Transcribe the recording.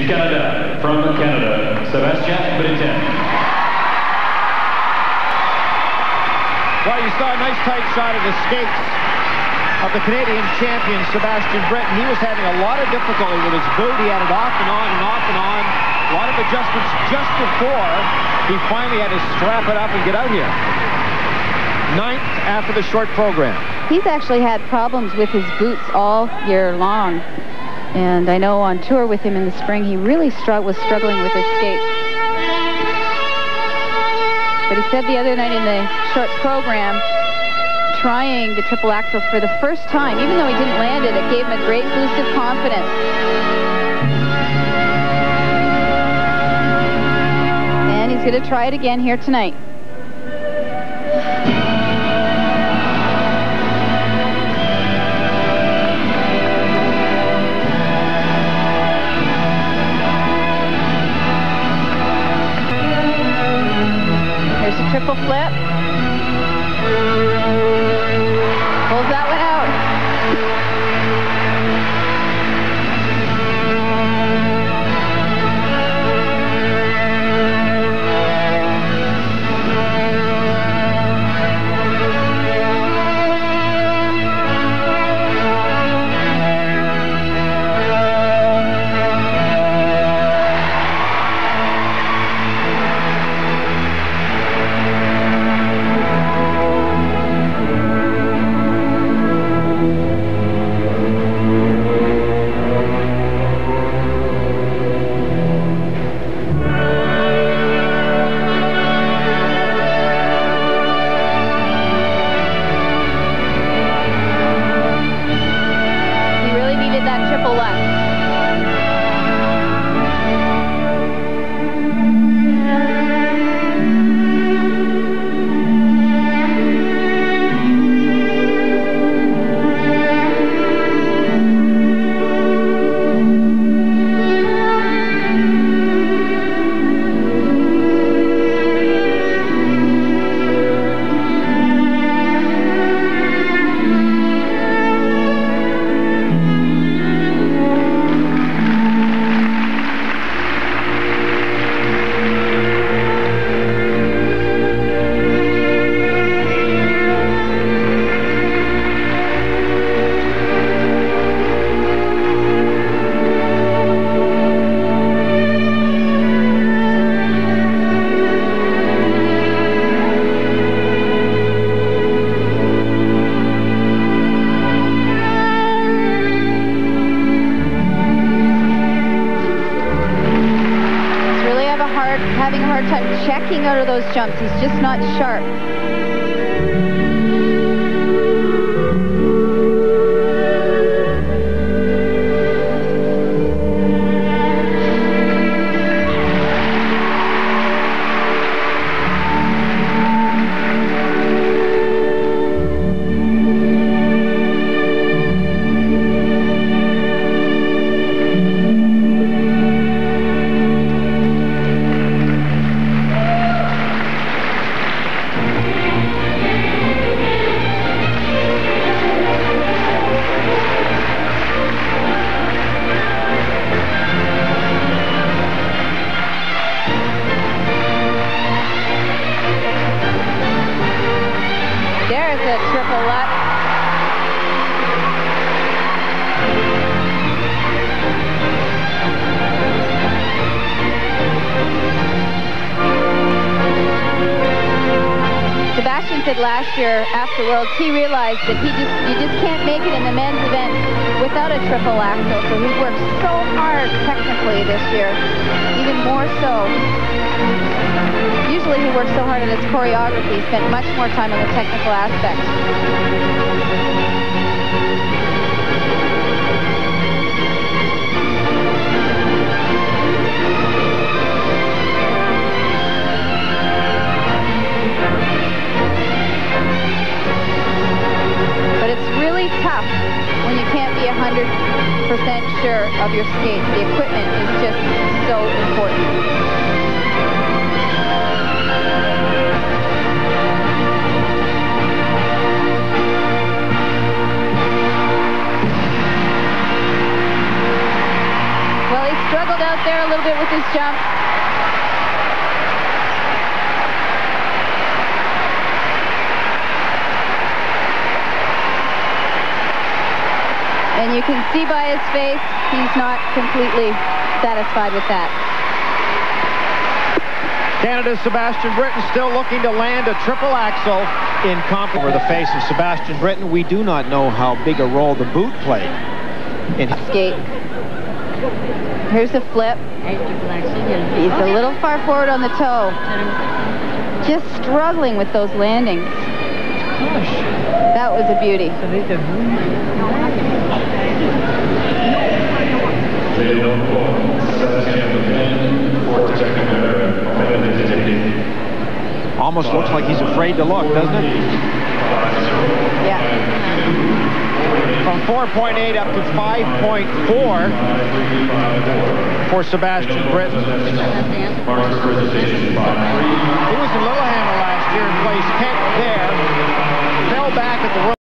Canada. From Canada, Sébastien Britin. Well, you saw a nice tight shot of the skates of the Canadian champion, Sébastien Britin. He was having a lot of difficulty with his boot. He had it off and on and off and on. A lot of adjustments just before he finally had to strap it up and get out here. 9th after the short program. He's actually had problems with his boots all year long. And I know on tour with him in the spring, he really was struggling with his skates. But he said the other night in the short program, trying the triple axel for the first time, even though he didn't land it, it gave him a great boost of confidence. And he's going to try it again here tonight. Here's a triple flip. Pulls that one out. Having a hard time checking out of those jumps. He's just not sharp. Sébastien said last year after Worlds he realized that you just can't make it in the men's event without a triple axel. So he worked so hard technically this year, even more so. Usually he works so hard at his choreography, he spent much more time on the technical aspects. Tough when you can't be 100% sure of your skate. The equipment is just so important. there a little bit with his jump. And you can see by his face, he's not completely satisfied with that. Canada's Sebastian Britten still looking to land a triple axel in comp over the face of Sebastian Britten. We do not know how big a role the boot played in his skate. Here's the flip. He's a little far forward on the toe. Just struggling with those landings. That was a beauty. Almost looks like he's afraid to look, doesn't it? Yeah. From 4.8 up to 5.4 for Sebastian Britten. He was in Lillehammer last year and placed 10th there. Fell back at the